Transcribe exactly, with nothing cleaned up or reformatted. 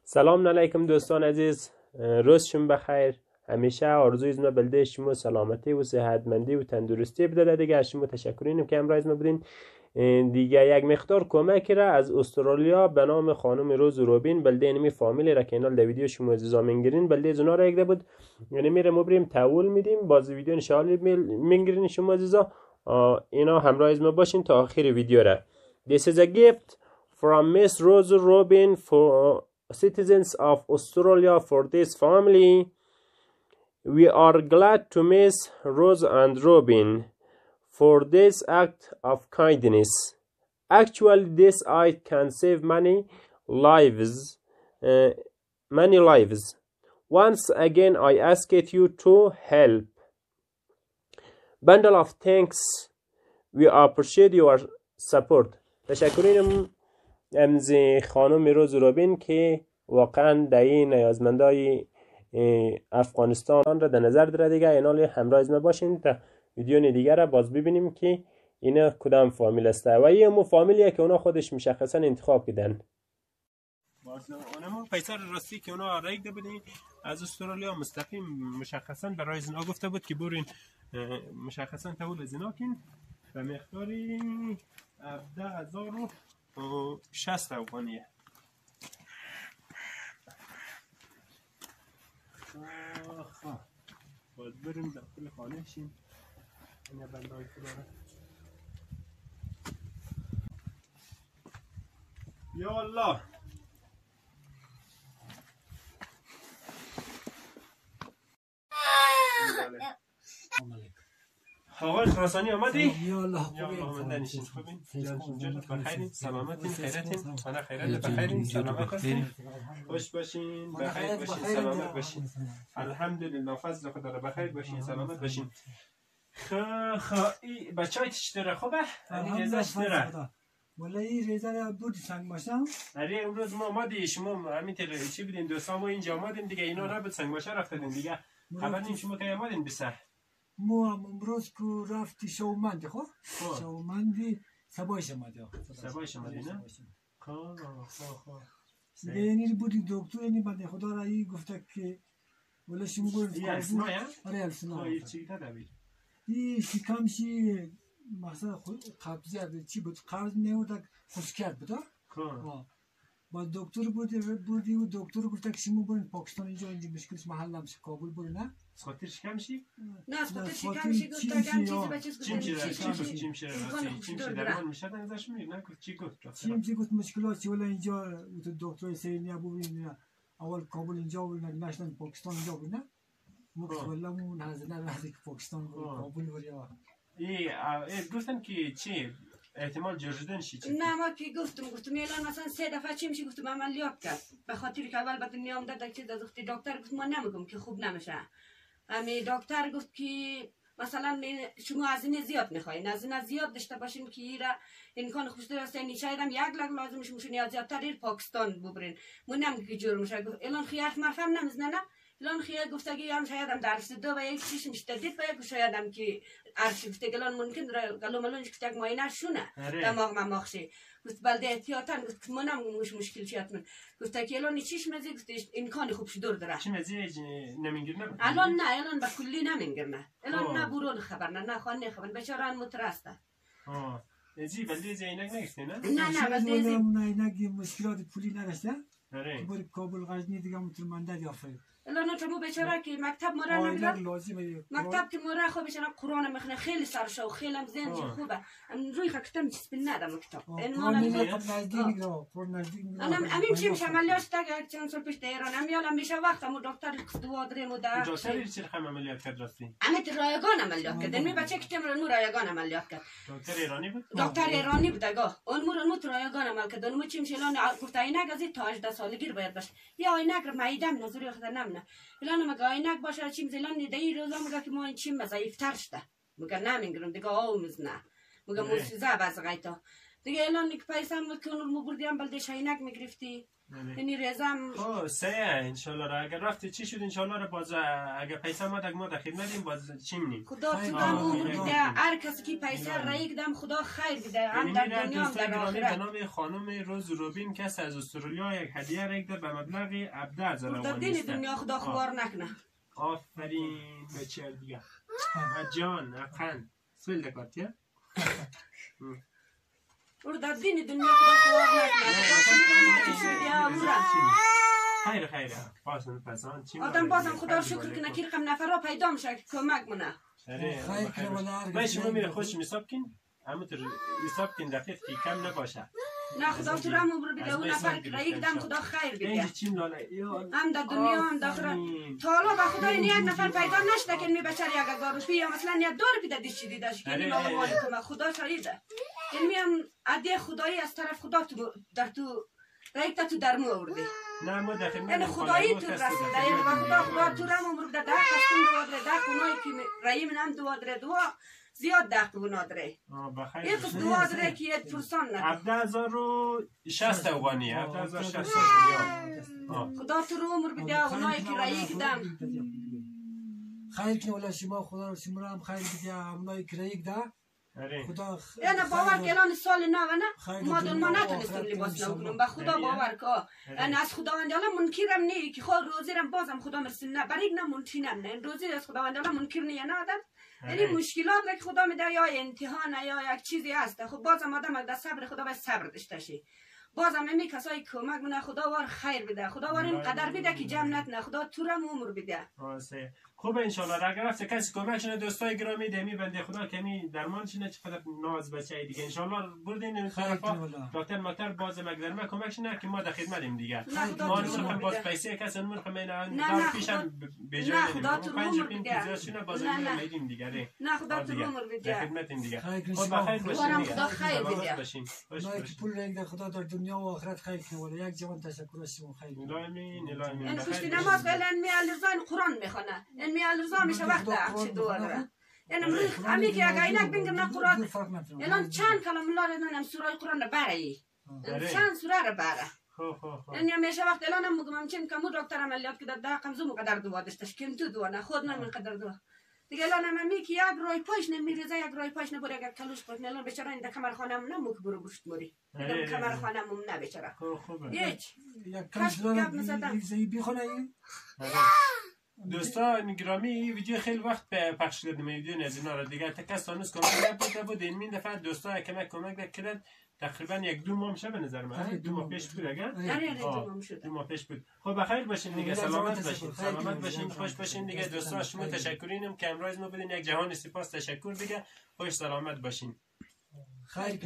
سلام علیکم دوستان عزیز، روزشون بخیر. همیشه آرزوی ما بلده شما سلامتی و صحتمندی و تندرستی بده. دیگه از شما تشکرینم که امروز ما بودین دیگه یک مقدار کمکی را از استرالیا به نام خانم روز روبین بلده اینمی فامیلی را که اینال در ویدیو شما عزیزا منگرین بلده از اونا را یک ده بود، یعنی میره ما بریم تحول میدیم باز ویدیو انشاءالله منگرین شما عزیزا. اینا همراه از ما باشین تا آخر ویدیو را. This is a gift from Miss Rose Robin for citizens of Australia for this family. We are glad to miss Rose and Robin for this act of kindness. Actually, this act can save many lives, uh, many lives. Once again, I ask you to help. Bundle of thanks. We appreciate your support. تشکرینم از خانم روز روبین که واقعا در این نیازمندای افغانستان را در نظر داره. دیگه اینال همراه از ما باشین تا ویدیو دیگر را باز ببینیم که اینا کدام فامیل است و این مو فامیلیه که اونا خودش مشخصا انتخاب کردن. باز اونم پیسر راستی که اونا رایگ ده بودین از استرالیا مستقیم مشخصا برای زنا گفته بود که برین مشخصا تول زنا کن و مقداری هفده هزار و شصت افغانیه. آخه باز بریم داخل خانه شیم. این بنده های کلاره یا الله. آقای خراسانی آمدی؟ یا الله یا الله آمده نشین. خوبین؟ جانتون بخیرین؟ سلامتین؟ خیرتین؟ خانه خیرت بخیرین؟ سلامت هستین؟ خوش باشین؟ بخیر باشین؟ سلامت باشین؟ الحمدلله فضل خدا را بخیر باشین؟ سلامت باشین؟ خا خا ای بچه های چطوره خوبه؟ این ریزه چطوره؟ والا این ریزه را بود سنگ باشم. اره امروز ما آمدی شما همینطور چی بودین دوستان ما اینجا آمدیم دیگه اینا نبود سنگ باشه رفتیم دیگه خبر نیم شما که آمدین بسه ما امروز که رفتی شومندی خب؟ شومندی سبایش آمده. سبایش آمده نه؟ خواه خواه خواه دیگه اینی بودی دکتر اینی بنده خدا را ای گفته که ولی شما گفت این السنای هم؟ آره السنای خواه این چی داده بید؟ این شکمشی مثلا قبضیت چی بود؟ قبض نمود خشکیت بود خواه با دکتر بودی بودی و دکتر گفته که شما برین پاکستان اینجا اینجا مشکلش محل نمیشه کابل برین نه؟ سخاطر شکمشی؟ نه سخاطر شکمشی گفت تا کم چیزی بچه سخاطر چیم چی رفت؟ چیم چی رفت؟ چیم چی درمان میشه دنگزش میگه نه چی گفت؟ چیم چی گفت مشکلات چی ولی اینجا دکتر سینیا ببین اول کابل اینجا برین نشدن پاکستان اینجا برین نه؟ مگه ولی مون هزینه رفتی که پاکستان کابل بریا ای گفتن که چی؟ احتمال جردن شی چی؟ نه ما که گفتم گفتم الان مثلا سه دفعه چی میشه گفتم عملیات کرد به خاطر که اول به دنیا آمده در چیز از اختی دکتر گفت ما نمیگم که خوب نمیشه. امی دکتر گفت که مثلا شما هزینه زیاد میخواین هزینه زیاد داشته باشین که ایرا امکان خوشتر است این شاید هم یک لک لازم شما شون یا زیادتر ایر پاکستان ببرین من نمیگم که جور میشه. الان خیار مرفم نمیزنه نه الان خیار گفتگی هم شاید هم درس دو و یک چیش مشتدید و یک شاید هم که ارشیف تگلان ممکن گلو ملون که تگ ماینه شونه دماغ ما ماخشی گفت بلده احتیاطاً گفت من هم مش مشکل چیات من گفت که الان چیش مزی گفت امکان خوبش دور داره چی مزی نمیگیرن الان نه الان با کلی نمیگیرن الان نه برون خبر نه نه خانه خبر بیچاره مترسته آه ازی بلده ازی اینک نگشته نه نه نه بلده ازی اینک مشکلات پولی نداشته آره بر کابل غزنی دیگه مترمنده یافت الان تو بیچاره که مکتب مرا نمیره مکتب که مرا خو بیچاره قرآن میخونه خیلی سرش و خیلی هم ذهنش خوبه روی خکتم چسبین نده مکتب این ما نزدیک رو پر نزدیک انا امیم چیم عملیات تا چند سال پیش ایران امیال میشه وقت مو دکتر دو درې مو دا دکتر چه رقم عملیات کرد راستی امیت رایگان عملیات کرد می بچه که تمر نور رایگان عملیات کرد دکتر ایرانی بود دکتر ایرانی بود اگه اون مور مو رایگان عمل کرد اون چیم شلون گفت اینک از تا هجده سالگی باید باشه یا اینک معیدم نظری خدا نمونه الان مگه اینک باشه چیم زلان دی روزا مگه که ما این چیم ضعیفتر شده مگه نمیگرم دیگه آومز نه مگه موسیزه باز غیتا دیگه الان یک پیسه هم که اون مو بردیم بلده شاینک میگرفتی یعنی رزم خب سه انشالله را اگر رفتی چی شد انشالله را باز اگر پیسه ما دک ما در خدمتیم باز چی منیم خدا تو دم عمر بده هر کسی که پیسه رایگ دم خدا خیر بده هم در دنیا هم در آخرت. به نام خانم روز روبین کس از استرالیا یک هدیه رایگ ده به مبلغ هفده هزار افغانی است. در دنیا خدا خوار نکنه. آفرین بچه دیگه جان افغان سوال دکارتیه اور در دین دنیا خدا خوار نکنه. خیر خیر پاسن پسان چی آدم بازم خدا شکر کنه که رقم نفرها پیدا میشه که کمک منه. خیر که ولی من شما میره خوش حساب کن اما تو حساب کن دقیق که کم نباشه. نه خدا تو رم عمر بده اون نفر که رایگ دم خدا خیر بده. هم در دنیا هم در آخرت. تا حالا به خدا این یک نفر پیدا نشده که این بچه یک هزار روپیه یا مثلا یک دو روپیه دیشی دیده که این آقا کمک خدا شایده. این هم عده خدایی از طرف خدا تو در تو رایگ تا تو درمو آورده. نه ما داخل یعنی خدایی تو رسیده. یعنی به خدا خدا تو رم عمر بده ده قسم دوادره ده کنایی که رایی من هم دوادره دوا زیاد دقیق و نادره. یک دو دره که یک پرسان نه. هفده هزار و شصت افغانی. هفده هزار شصت افغانی. خدا تو رو عمر بده اونایی که رایی کدم. خیر که ولی شما خدا رو شما هم خیر بده اونایی که رایی کده. خدا خیر. یعنی باور که الان سال نو نه ما دون ما نتونستیم لباس نو کنیم. با خدا باور که یعنی از خداوند الله منکرم نه که خود روزی رم بازم خدا مرسیم نه برای نه منکرم نه روزی از خداوند الله منکر نه نه آدم. یعنی مشکلات را که خدا میده یا امتحان یا یک چیزی هست خب بازم آدم در صبر خدا باید صبر داشته شی بازم امی کسایی کمک منه خدا وار خیر بده خدا وار این قدر بده که جمع نتنه خدا تو رم عمر بده خوب انشالله اگر رفت کسی کمک شنه دوستای گرامی دمی بنده خدا کمی درمان شنه چقدر ناز بچه دیگه انشالله بردین این طرفا دکتر مکتر باز مقدرمه کمک شنه که ما در خدمتیم دیگه ما نمیخوام باز پیسه کسی نمیخوام اینا دار پیشم بجای خدا تو عمر بده شنه باز میدیم دیگه نه خدا تو عمر بده خدمتیم دیگه خود بخیر باشین خدا خیر بده باشین پول رنگ خدا در دنیا و آخرت خیر کنه یک جوان تشکر از شما خیر الهی الهی این خوشی نماز بلند می الرزان قرآن میخونه این می الرزان میشه وقت اخشی دو داره یعنی امی که اگه اینک بینگم نه قرآن الان چند کلام الله رو ننم سوره قرآن رو برایی چند سوره رو بره یعنی همیشه وقت الان هم مگم همچین که مو دکتر عملیات که در قمزو مقدر دوا داشتش کم تو دوا نه خود نمی قدر دوا دیگه الان هم همی که یک رای پایش نمیریزه یک رای پایش نبوره اگر کلوش پایش الان بیچاره این در کمر خانم نمو که برو گوشت موری در کمر خانم نه بیچاره هیچ یک کلش دارم بیخونه این دوستان گرامی ویدیو خیلی وقت پخش کردیم ویدیو از اینا را دیگه تا کس تانوس کمک نبوده بود این این دفعه دوستا کمک کمک کرد تقریبا یک دو ماه میشه به نظر من دو ماه پیش بود اگر دو ماه پیش بود خب بخیر باشین دیگه سلامت باشین سلامت باشین خوش باشین دیگه دوستا شما تشکرینم که امروز ما بدین یک جهان سپاس تشکر دیگه خوش سلامت باشین خیر